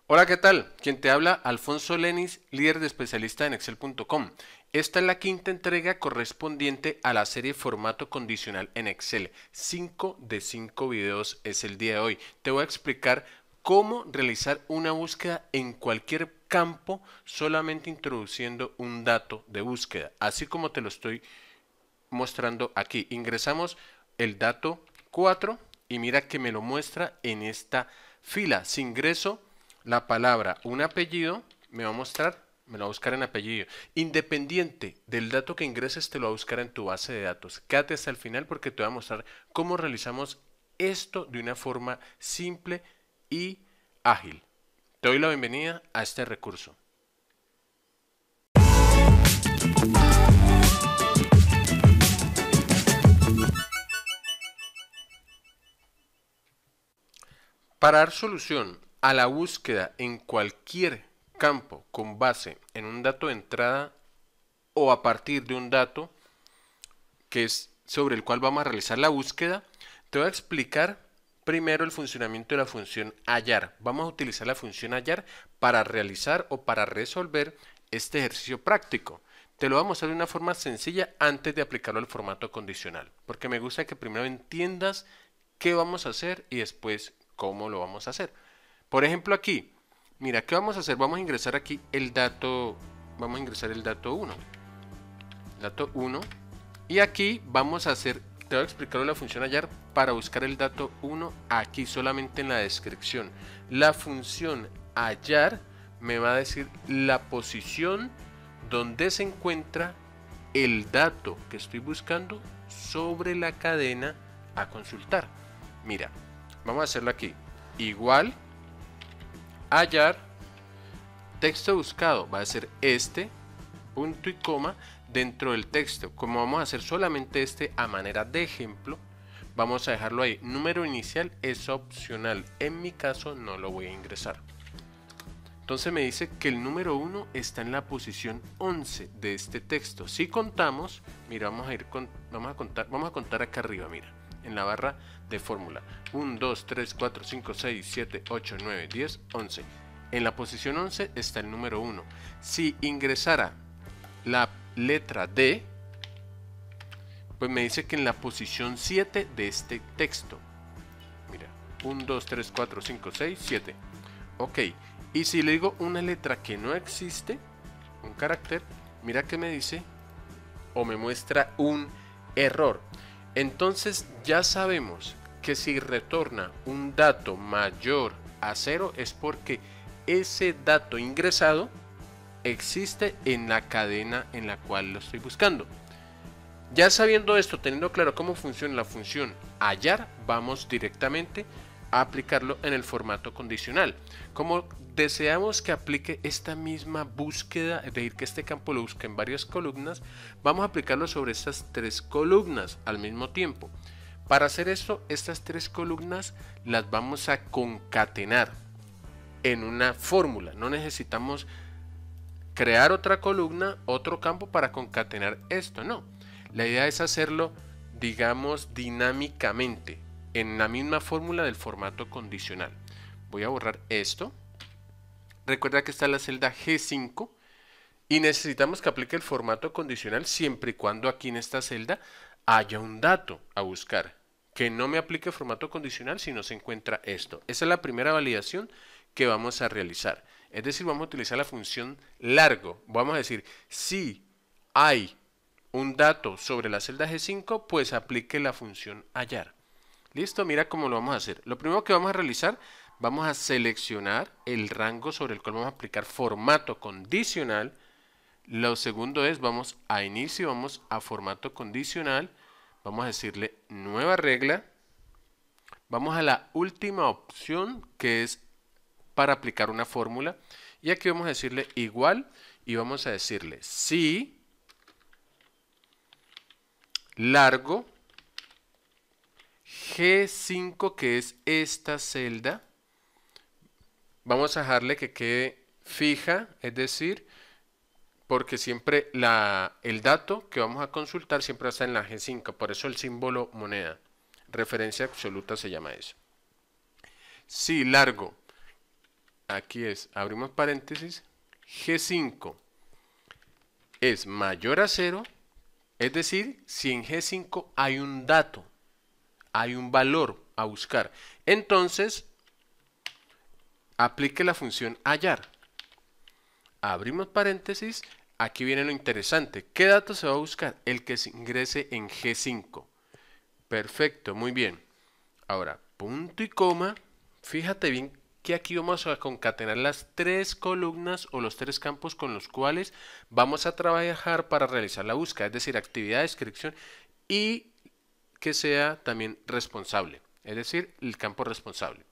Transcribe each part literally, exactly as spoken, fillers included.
Hola, ¿qué tal? Quien te habla, Alfonso Lenis, líder de especialista en Excel punto com. Esta es la quinta entrega correspondiente a la serie Formato Condicional en Excel. cinco de cinco videos es el día de hoy. Te voy a explicar cómo realizar una búsqueda en cualquier campo solamente introduciendo un dato de búsqueda, así como te lo estoy mostrando aquí. Ingresamos el dato cuatro y mira que me lo muestra en esta fila. Si ingreso la palabra un apellido, me va a mostrar, me lo va a buscar en apellido. Independiente del dato que ingreses, te lo va a buscar en tu base de datos. Quédate hasta el final porque te voy a mostrar cómo realizamos esto de una forma simple y ágil. Te doy la bienvenida a este recurso. Para dar solución a la búsqueda en cualquier campo con base en un dato de entrada o a partir de un dato que es sobre el cual vamos a realizar la búsqueda, te voy a explicar primero el funcionamiento de la función hallar. Vamos a utilizar la función hallar para realizar o para resolver este ejercicio práctico. Te lo voy a mostrar de una forma sencilla antes de aplicarlo al formato condicional, porque me gusta que primero entiendas qué vamos a hacer y después cómo lo vamos a hacer. Por ejemplo aquí, mira, ¿qué vamos a hacer? Vamos a ingresar aquí el dato, vamos a ingresar el dato uno. Dato uno. Y aquí vamos a hacer, te voy a explicar la función hallar para buscar el dato uno aquí solamente en la descripción. La función hallar me va a decir la posición donde se encuentra el dato que estoy buscando sobre la cadena a consultar. Mira, vamos a hacerlo aquí. Igual hallar texto buscado va a ser este punto y coma dentro del texto. Como vamos a hacer solamente este a manera de ejemplo, vamos a dejarlo ahí. Número inicial es opcional, en mi caso no lo voy a ingresar. Entonces me dice que el número uno está en la posición once de este texto. Si contamos, mira, vamos a ir con, vamos a contar, vamos a contar acá arriba, mira, en la barra de fórmula. uno, dos, tres, cuatro, cinco, seis, siete, ocho, nueve, diez, once. En la posición once está el número uno. Si ingresara la letra D, pues me dice que en la posición siete de este texto. Mira, uno, dos, tres, cuatro, cinco, seis, siete. Ok, y si le digo una letra que no existe, un carácter, mira que me dice o me muestra un error. Entonces ya sabemos que si retorna un dato mayor a cero es porque ese dato ingresado existe en la cadena en la cual lo estoy buscando. Ya sabiendo esto, teniendo claro cómo funciona la función hallar, vamos directamente a aplicarlo en el formato condicional. Como deseamos que aplique esta misma búsqueda, es decir, que este campo lo busque en varias columnas, vamos a aplicarlo sobre estas tres columnas al mismo tiempo. Para hacer esto, estas tres columnas las vamos a concatenar en una fórmula. No necesitamos crear otra columna, otro campo para concatenar esto, no. La idea es hacerlo, digamos, dinámicamente, en la misma fórmula del formato condicional. Voy a borrar esto. Recuerda que está la celda G cinco y necesitamos que aplique el formato condicional siempre y cuando aquí en esta celda haya un dato a buscar. Que no me aplique formato condicional si no se encuentra esto. Esa es la primera validación que vamos a realizar. Es decir, vamos a utilizar la función largo. Vamos a decir, si hay un dato sobre la celda G cinco, pues aplique la función hallar. Listo, mira cómo lo vamos a hacer. Lo primero que vamos a realizar, vamos a seleccionar el rango sobre el cual vamos a aplicar formato condicional. Lo segundo es, vamos a inicio, vamos a formato condicional. Vamos a decirle nueva regla. Vamos a la última opción que es para aplicar una fórmula. Y aquí vamos a decirle igual y vamos a decirle si largo G cinco, que es esta celda, vamos a dejarle que quede fija, es decir, porque siempre la, el dato que vamos a consultar siempre está en la G cinco, por eso el símbolo moneda, referencia absoluta se llama eso. Si largo aquí es, abrimos paréntesis, G cinco es mayor a cero, es decir, si en G cinco hay un dato, hay un valor a buscar, entonces aplique la función hallar. Abrimos paréntesis, aquí viene lo interesante. ¿Qué dato se va a buscar? El que se ingrese en G cinco. Perfecto, muy bien. Ahora, punto y coma. Fíjate bien que aquí vamos a concatenar las tres columnas o los tres campos con los cuales vamos a trabajar para realizar la búsqueda, es decir, actividad, descripción y que sea también responsable, es decir, el campo responsable.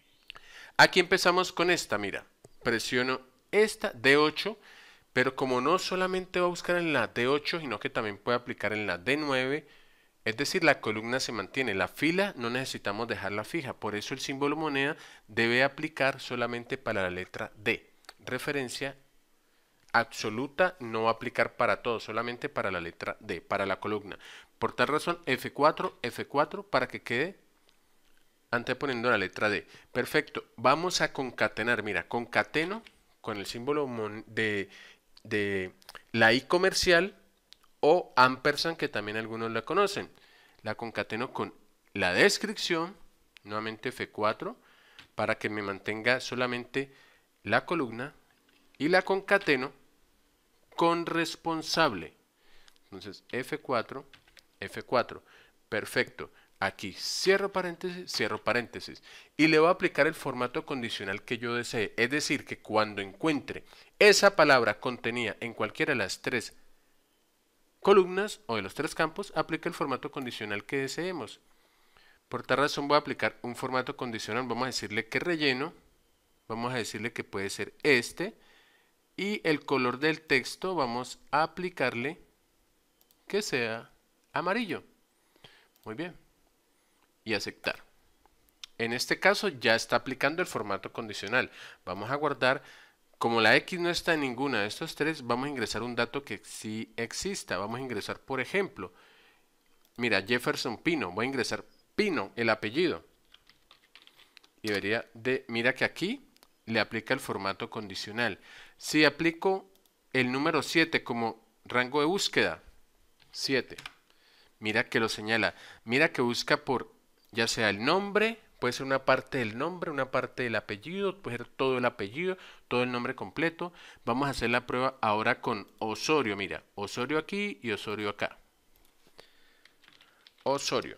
Aquí empezamos con esta, mira, presiono esta D ocho, pero como no solamente va a buscar en la D ocho, sino que también puede aplicar en la D nueve, es decir, la columna se mantiene, la fila no necesitamos dejarla fija, por eso el símbolo moneda debe aplicar solamente para la letra D. Referencia absoluta no va a aplicar para todo, solamente para la letra D, para la columna. Por tal razón, F cuatro, F cuatro, para que quede anteponiendo la letra D. Perfecto, vamos a concatenar, mira, concateno con el símbolo de, de la I comercial o ampersand, que también algunos la conocen. La concateno con la descripción, nuevamente F cuatro, para que me mantenga solamente la columna, y la concateno con responsable. Entonces F cuatro, F cuatro, perfecto. Aquí cierro paréntesis, cierro paréntesis y le voy a aplicar el formato condicional que yo desee. Es decir, que cuando encuentre esa palabra contenida en cualquiera de las tres columnas o de los tres campos, aplica el formato condicional que deseemos. Por tal razón voy a aplicar un formato condicional. Vamos a decirle que relleno, vamos a decirle que puede ser este, y el color del texto vamos a aplicarle que sea amarillo. Muy bien. Y aceptar. En este caso ya está aplicando el formato condicional. Vamos a guardar, como la X no está en ninguna de estos tres, vamos a ingresar un dato que sí exista. Vamos a ingresar, por ejemplo, mira, Jefferson Pino, voy a ingresar Pino, el apellido. Y vería, de, mira que aquí le aplica el formato condicional. Si aplico el número siete como rango de búsqueda, siete, mira que lo señala, mira que busca por ya sea el nombre, puede ser una parte del nombre, una parte del apellido, puede ser todo el apellido, todo el nombre completo. Vamos a hacer la prueba ahora con Osorio, mira, Osorio aquí y Osorio acá. Osorio.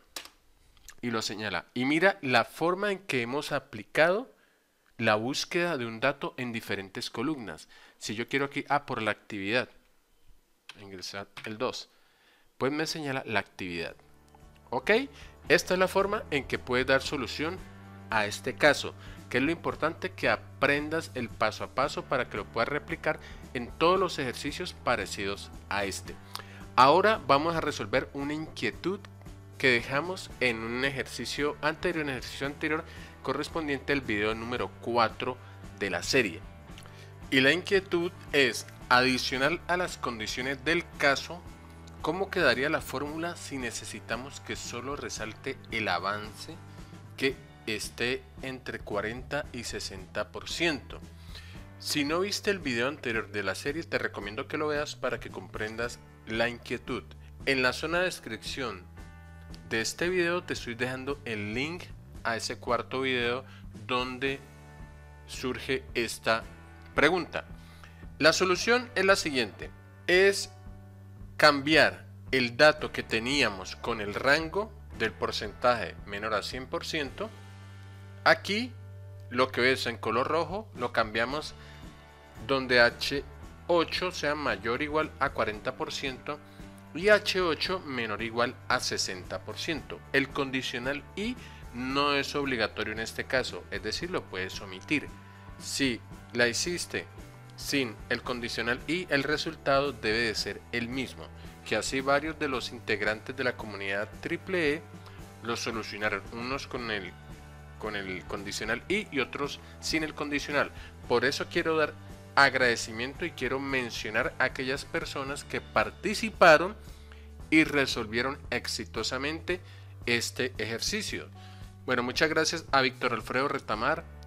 Y lo señala. Y mira la forma en que hemos aplicado la búsqueda de un dato en diferentes columnas. Si yo quiero aquí, ah, por la actividad, ingresar el dos, pues me señala la actividad. ¿Ok? Esta es la forma en que puedes dar solución a este caso, que es lo importante, que aprendas el paso a paso para que lo puedas replicar en todos los ejercicios parecidos a este. Ahora vamos a resolver una inquietud que dejamos en un ejercicio anterior, en el ejercicio anterior correspondiente al video número cuatro de la serie. Y la inquietud es: adicional a las condiciones del caso, ¿cómo quedaría la fórmula si necesitamos que solo resalte el avance que esté entre cuarenta y sesenta por ciento? Si no viste el video anterior de la serie, te recomiendo que lo veas para que comprendas la inquietud. En la zona de descripción de este video te estoy dejando el link a ese cuarto video donde surge esta pregunta. La solución es la siguiente: es cambiar el dato que teníamos con el rango del porcentaje menor a cien por ciento. Aquí lo que ves en color rojo lo cambiamos donde H ocho sea mayor o igual a cuarenta por ciento y H ocho menor o igual a sesenta por ciento. El condicional y no es obligatorio en este caso, es decir, lo puedes omitir. Si la hiciste sin el condicional y, el resultado debe de ser el mismo, que así varios de los integrantes de la comunidad triple E lo solucionaron, unos con el, con el condicional y y otros sin el condicional. Por eso quiero dar agradecimiento y quiero mencionar a aquellas personas que participaron y resolvieron exitosamente este ejercicio. Bueno, muchas gracias a Víctor Alfredo Retamar,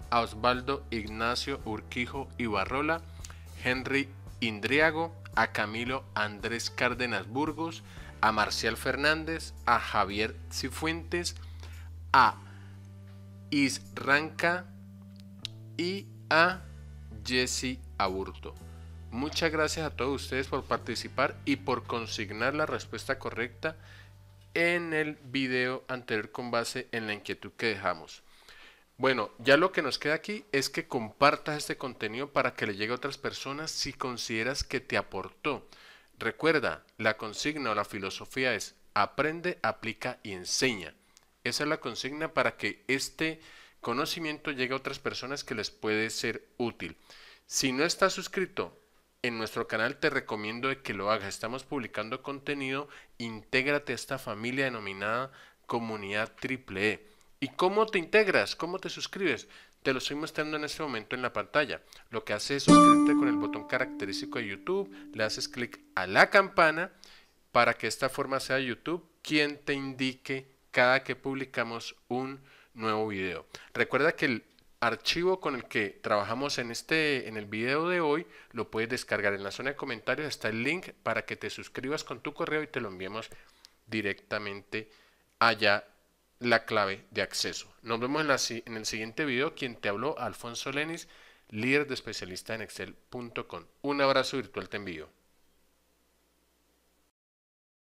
a Osvaldo Ignacio Urquijo Ibarrola, Henry Indriago, a Camilo Andrés Cárdenas Burgos, a Marcial Fernández, a Javier Cifuentes, a Isranca y a Jesse Aburto. Muchas gracias a todos ustedes por participar y por consignar la respuesta correcta en el video anterior con base en la inquietud que dejamos. Bueno, ya lo que nos queda aquí es que compartas este contenido para que le llegue a otras personas si consideras que te aportó. Recuerda, la consigna o la filosofía es aprende, aplica y enseña. Esa es la consigna para que este conocimiento llegue a otras personas que les puede ser útil. Si no estás suscrito en nuestro canal, te recomiendo de que lo hagas. Estamos publicando contenido. Intégrate a esta familia denominada Comunidad Triple E. ¿Y cómo te integras? ¿Cómo te suscribes? Te lo estoy mostrando en este momento en la pantalla. Lo que haces es suscribirte con el botón característico de YouTube, le haces clic a la campana para que de esta forma sea YouTube quien te indique cada que publicamos un nuevo video. Recuerda que el archivo con el que trabajamos en este en el video de hoy lo puedes descargar. En la zona de comentarios está el link para que te suscribas con tu correo y te lo enviemos directamente allá la clave de acceso. Nos vemos en, la, en el siguiente video. Quien te habló, Alfonso Lenis, líder de especialista en excel punto com. Un abrazo virtual te envío.